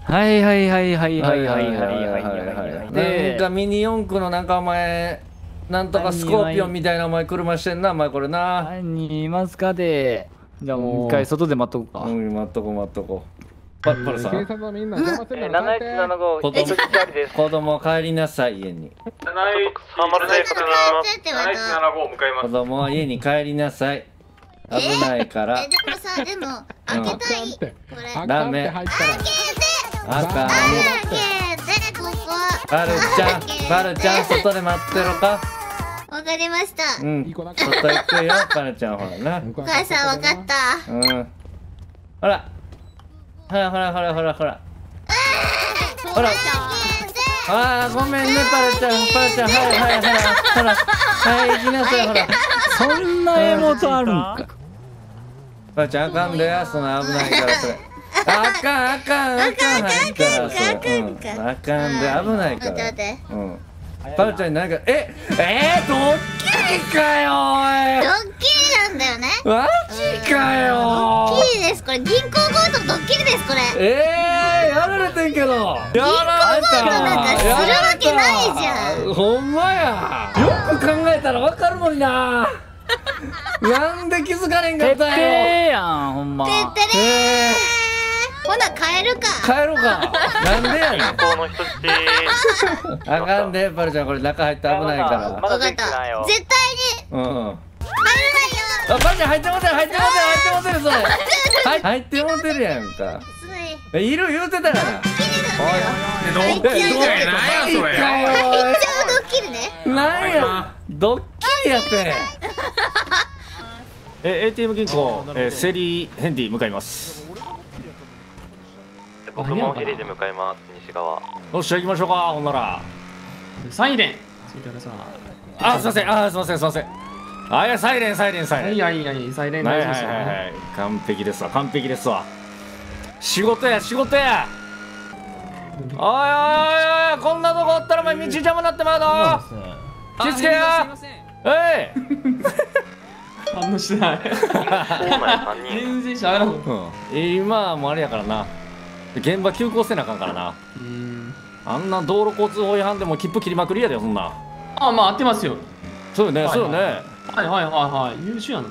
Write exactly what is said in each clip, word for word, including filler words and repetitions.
はいはいはいはいはいはいはいはいはい。 なんかミニ四駆のなんかお前なんとかスコーピオンみたいなお前車してんなお前これな。 何人いますかで。じゃあもう一回外で待っとくか。 うん、待っとこう待っとこう。パパルさん。 警察はみんな邪魔せんなら帰って。 なないちななご子供子供帰りなさい家に。 なないちさんまるで確認します。なないちななご向かいま子す。 供は家に帰りなさい。危ないから。 え、でもさ、でも開けたい。これ。 ダメ。 入ったら。 あかん。 開けて、ここ。 パルちゃん、パルちゃん外で待ってろか。 わかりました。 うん。外行くよ、パルちゃんほらな。 お母さんわかった。 うん。ほら。ほらほらほらほらほら。ほら。ああ、ごめんね、パルちゃん、パルちゃん、はいはいはい、ほら、はい、行きなさい、ほら。 そんな絵元あるんか。 パルちゃん、あかんで、その危ないから、それ。あかん、あかん、あかん、入ったら、それ。うん、あかんで、危ないから。うん。パルちゃんになんか、え、えー、ドッキリかよ、おい。 ドッキリなんだよね。 マジかよ。 ドッキリです、これ銀行強盗ドッキリです、これ。 ええー、やられてんけど。やられた。 銀行強盗なんかするわけないじゃん。 ほんまや。よく考えたらわかるのにな。なんで気づかれんかったよ。 てってやん、ほんま。 てってれー。ほな帰るか。 帰ろうか。なんでやねん。 銀行の人質。 あかんで、パルちゃんこれ中入って危ないから。 まだわかった。 できてないよ。 絶対にうん。 入らないよ。 あ、パルちゃん入ってもてる、入ってもてる、入ってもてる、それ。はい、入ってもてるやんか。え、いる言うてたやな。 ドッキリだよ。 何それ。 一応ドッキリね。 なんや。ドッキリやって。 え、エーティーエム 銀行、え、セリーヘンディ向かいます。 僕もヘリで向かいます。西側。 よっしゃ、行きましょうか、ほんなら。 サイレンついてください。 あ、すいません、あ、すいません、すいません。あ、いや、サイレン、サイレン、サイレン。 いやいやいや、サイレンはいはい大丈夫ですよ。 はいはい、完璧ですわ、完璧ですわ。仕事や、仕事や。おいおいおいおい、こんなとこおったらお前道邪魔なってまうぞ。気付けや。えい。 反応してない。全然しゃべらん。 今はもうあれやからな。現場急行せなあかんからな。あんな道路交通法違反でも切符切りまくりやで、そんな。 あ、まあ合ってますよ。 そうよね、そうよね。 はいはいはいはい、優秀やな。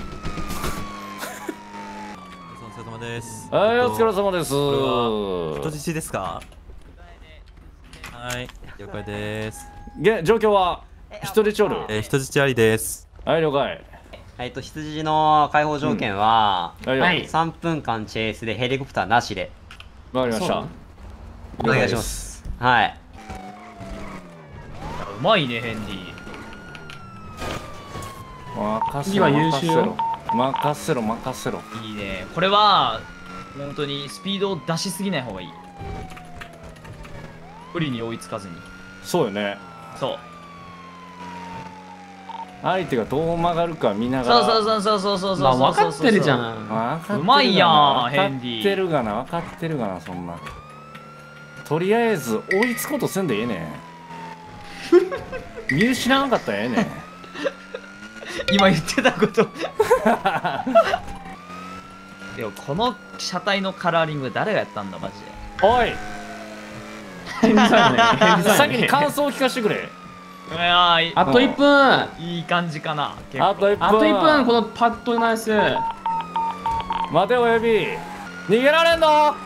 お疲れ様です。 はい、お疲れ様です。 人質ですか。はい、了解です。 げ、状況は人質おる。 えー、人質ありです。 はい、了解。 えっと、羊の解放条件は、 うん、はい、 さんぷんかんチェイスでヘリコプターなしで。 わかりました。 お願いします。はい。 うまいね、ヘンディ。 任せろ、任せろ。 任せろ、任せろ。 いいね。これは、本当にスピードを出しすぎない方がいい。不利に追いつかずに。 そうよね。 そう。 相手がどう曲がるか見ながら。 そうそうそうそうそうそう。 まあ分かってるじゃん。 うまいやん、ヘンディ。 分かってるがな、分かってるがな、そんな。とりあえず追いつこうとせんでええねん。見失わなかったらええねん。 今言ってたことでもこの車体のカラーリング誰がやったんだマジで。 おい先に感想を聞かせてくれ。 あといっぷん。 いい感じかな。 あといっぷん。 あといっぷん。このパッドナイス。 待ておやび、逃げられんの。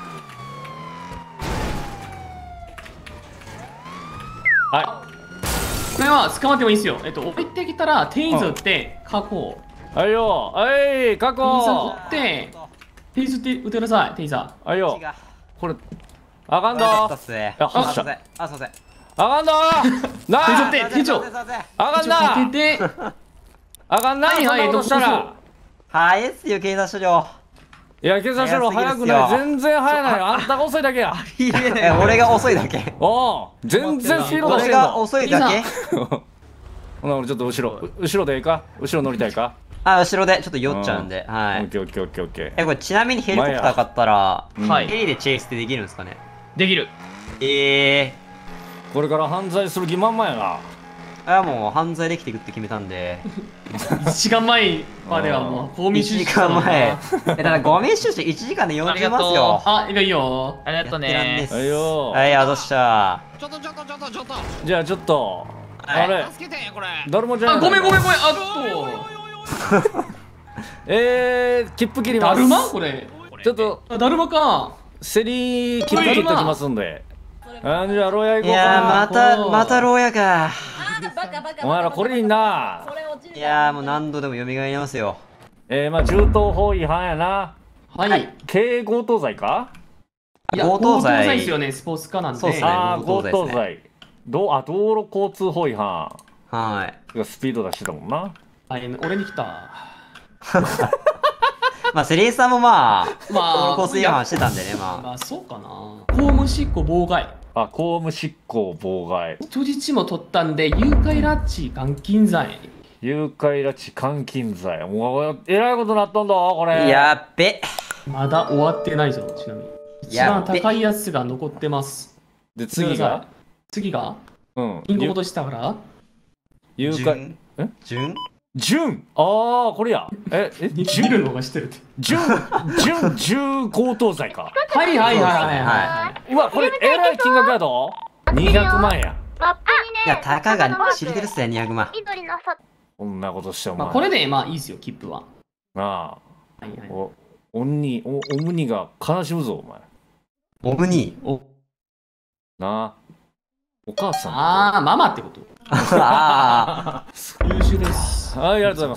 はい、 これは捕まってもいいですよ。えっと置いてきたらテイズって確保。 はいよ、はい確保。 テイザー撃ってテイズって撃ってください。テイザー。はいよ。これあかんど。 あ、すいません。あ、すいません。 あかんど。なあ。テイズって、手帳。 あかんな。 かけて。 あかんな。 はいはい、えっと、したら。 はいですよ、警察署長。 いや、警察署長早くない。全然早ない。あんたが遅いだけや。 え、俺が遅いだけ。 おお、全然スピード出してんの。 俺が遅いだけ。 ほな、俺ちょっと後ろ、後ろでいいか。後ろ乗りたいか。 あ、後ろでちょっと酔っちゃうんで。はい。 オッケーオッケーオッケーオッケー。 え、これちなみにヘリコプター買ったら、 はい。 ヘリでチェイスってできるんですかね。 できる。 ええ。 これから犯罪する気満々やな。 あ、もう犯罪できていくって決めたんで。 いちじかんまえまではもう、ゴミいちじかんまえ。え、だからゴミ収集いちじかんでよんじゅうますよ。 あ、いいよいいよ。 ありがとうね。 やってらんねえっすはいよ。 はい、あどうしたちょっとちょっとちょっとちょっとじゃあちょっとはいあれ助けてこれ誰もじゃないあ、ごめんごめんごめん。あっと。 えー、切符切ります。 だるまこれ。 ちょっとあ、だるまか。 セリ切符切っときますんで。あじゃあ牢屋行こうかいやー、 な。 また、また牢屋か。 お前らこれいいな。 いやー、もう何度でも蘇りますよ。 えー、まあ銃刀法違反やな。 はい。 軽強盗罪か。 いや、 強盗罪強盗罪ですよね、スポーツカーなんで。 そうっすねああ強強盗罪ですね盗罪。どうあ道路交通法違反。 はい。 スピード出してたもんな。 あ、俺に来た。 まあ、セリエさんもまあ、 まあ、 交通違反してたんでね、まあ。 まあ、そうかな。公務執行妨害。 あ公務執行妨害。 人質も取ったんで、誘拐拉致監禁罪。 誘拐拉致監禁罪。もうえらいことなっとんだこれ。 やっべ。 まだ終わってないぞ、ちなみに。一番高いやつが残ってます。 で次が次がうんインコ落としたから誘拐え順順ああこれやええ見るのがしてるって。 準準準強盗罪か。 はいはいはいはいははいうわこれえらい金額やぞ。にひゃくまんや。 い。いや、たかが知れてるっすね、にひゃくまん。 こんなことしておい。ま前。 あこれでまあいいですよ、切符は。 なあはいはい。 おおんにおおむにが悲しむぞお前。 オブニおなあお母さん。 ああ、ママってこと。 ー。あ優秀です。 はいありがとうございます。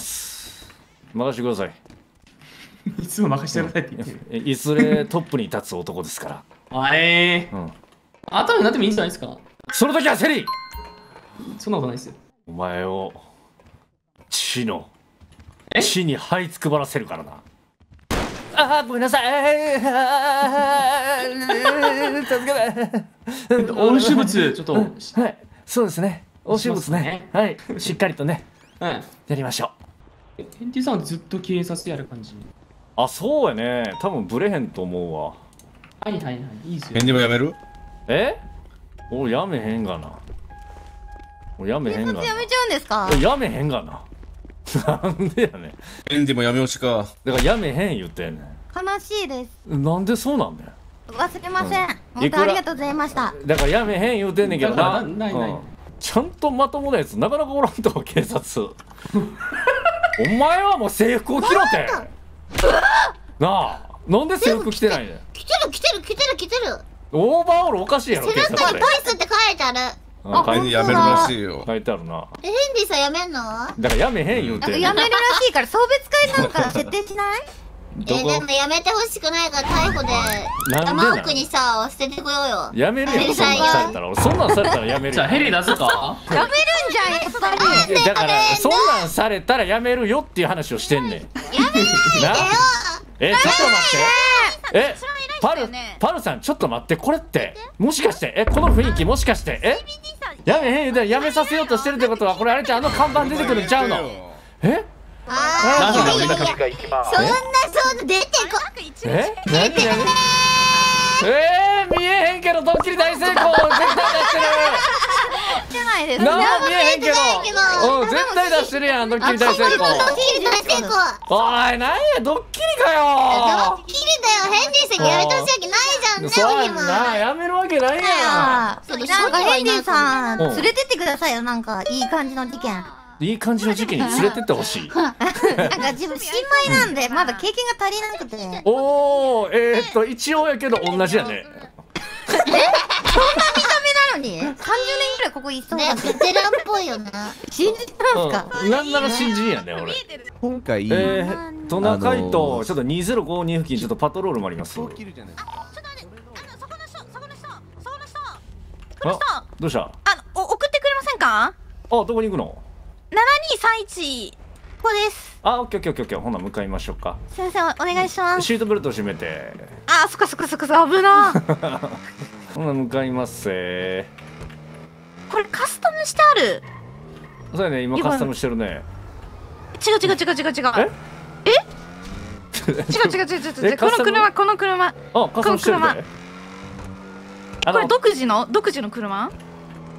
任せてください。 いつも任せてくださいって言ってる。 えいずれトップに立つ男ですから。 あえー。 うん。 後になってもいいんじゃないですか。 その時はセリそんなことないですよ。 お前を地のえ地に這いつくばらせるからな。あーごめんなさい。あー助けて。 押収物、ちょっと。うん。 はいそうですね。押収物ね。はいしっかりとねやりましょう。 ヘンティさんずっと警察やる感じ。 あそうやね多分ブレへんと思うわ。 はいはいはい、いいですよ。 返事もやめる？ えおやめへんがな。おやめへんがな。 やめちゃうんですか？ やめへんがな。なんでやねん。 返事もやめよしか。 だからやめへん言ってんね悲しいです。 ん。なんでそうなんねん。 忘れません。 うん本当ありがとうございました。 だからやめへん言うてんねんけどだからな。 なないないうんちゃんとまともなやつなかなかおらんと警察。お前はもう制服を着ろって。なあなんで制服着てないねん。 来てる来てる来てる来てる。 オーバーオールおかしいやろ警背中察で。 にトイスって書いてある。 うん書い返事やめるらしいよ。 書いてあるな。 えヘンディさんやめんの？ だからやめへん言うてんねん。 やめるらしいから送別会なんか設定しない？えどこでもやめてほしくないから逮捕でなんでな山奥にさ捨ててこようよ。 やめるやろそんなんされたら。俺そんなんされたらやめるよ。 じゃあヘリ出すか。 やめるんじゃんやっぱり。 いやだからそんなんされたらやめるよっていう話をしてんねん。 やめないでよ。 えちょっと待ってえパルよねパルさんちょっと待ってこれってもしかしてえこの雰囲気もしかしてえやめへん言うたらやめさせようとしてるってことはこれあれちゃんあの看板出てくるんちゃうのえああいやいやいやが行きますそんなそんな出てこ。 え何何えー、見えへんけどドッキリ大成功絶対出してるじゃないです。 なあ見えへんけ何も見えてないけどどうん絶対出してるやんドッキリ大成功ドッキリ大成功。 おいなんやドッキリかドよッキリだよ。ヘンディさんにやめてほしいわけないじゃんねそうやおひま。 んなやめるわけないやそうなんかヘンディさんうん連れてってくださいよ。なんかいい感じの事件。 んいい感じの時期に連れてってほしいなんか自分新米なんでまだ経験が足りなくて。 おおえー、っと一応やけど同じやねそんな見た目なのにさんじゅうねんくらいここいそうだね。ベテランっぽいよね。信じてますか？ うんなんなら新人やね俺今回、 えー、トナカイとちょっとにぜろごに付近ちょっとパトロールもあります切るじゃないですか。 そこの人そこの人そこの人あどうしたああの、お送ってくれませんか？ どこに行くのななにさんいち。 ここです。 あオッケーオッケーオッケーオッケーほな向かいましょうかすいませんお願いします。 シートベルト締めてあ、そっかそっかそっかそっか、危な。 ほな向かいますせこれカスタムしてある。 そうやね今カスタムしてるね違う違う違う違う違う。 ええ？違う違う違う違う違う。こえカスタムの車この車。 あカスタムしてるねこのこれ独自の独自の車？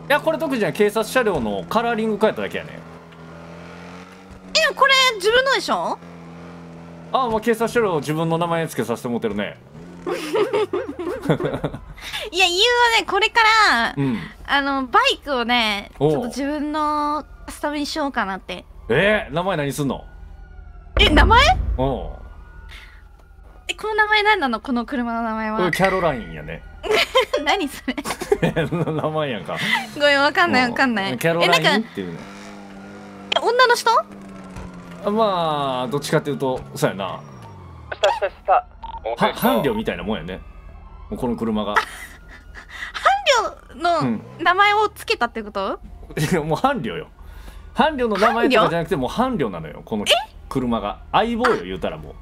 やこれ特にじゃない、警察車両のカラーリング変えただけやねん。 え、これ自分のでしょ？ ああ、もう警察車両自分の名前つけさせてもってるね。 いや、理由はね、これから、 うん、 あのバイクをね、ちおうょっと自分のカスタムにしようかなって。 えー、名前何すんの？ え、名前？ おう、 え、この名前何なの？この車の名前は。 キャロラインやね。 何それ？ 名前やんか。 ごめん、わかんないわかんない。 キャロライえ、なんかンっていうね。 え、女の人？ まあどっちかっていうとそうやな。は伴侶みたいなもんやね。もうこの車が。 伴侶の名前をつけたってこと？ もう伴侶よ。伴侶の名前とかじゃなくてもう伴侶なのよ、この車が。相棒よ言うたらもう。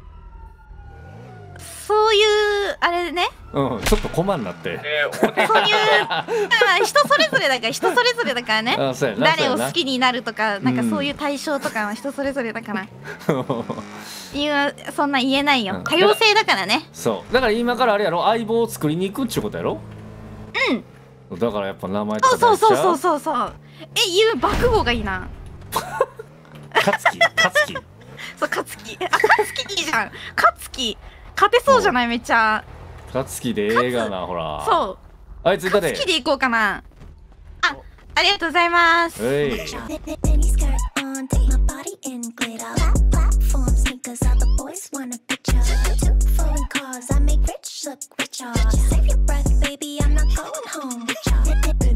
そういうあれね。 うん、ちょっとコマになって。 そういうあ人それぞれだから人それぞれだからね。 あ、そうやな。 誰を好きになるとかなんかそういう対象とかは人それぞれだから。理由はそんな言えないよ。多様性だからね。 そうだから今からあれやろ、相棒を作りに行くっちゅうことやろ。うん。だからやっぱ名前とかそうそうそうそうそう。え、言う爆豪がいいな。 かつきかつき。 そう、かつき。あ、かつきいいじゃん。かつき。勝てそうじゃない？めっちゃ。 かつきでええがな、ほら。 そう。 あいついたで。 かつきで行こうかな。あ、ありがとうございます。 はい。 Save your breath, baby, I'm not going home with y'all.